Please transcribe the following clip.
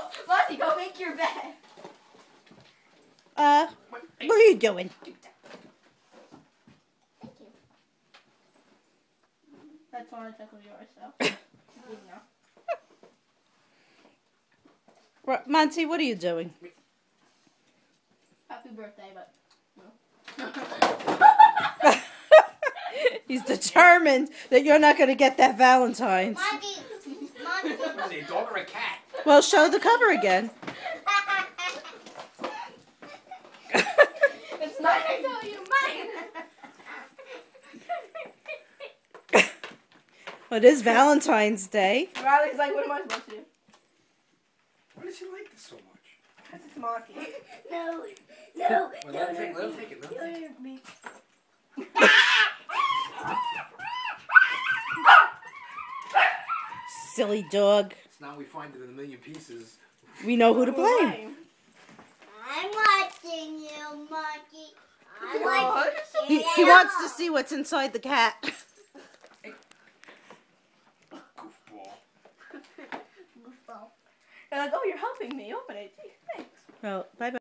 Monty, go make your bed. What are you doing? Thank you. That's one I took of yours, so. Monty, what are you doing? Happy birthday, but no. He's determined that you're not going to get that Valentine's. Monty. What is it, a dog or a cat? Well, show the cover again. It's not until you mine. Well, it is Valentine's Day. Riley's like, what am I supposed to do? Why does he like this so much? Because it's Monty. No. Well, let him take it. Let him take it. Me. Silly dog. It's now we find it in a million pieces. We know who to blame. I'm watching you, Monty. I'm watching you. He wants to see what's inside the cat. Goofball. They're like, oh, you're helping me open it. Gee, thanks. Well, bye-bye.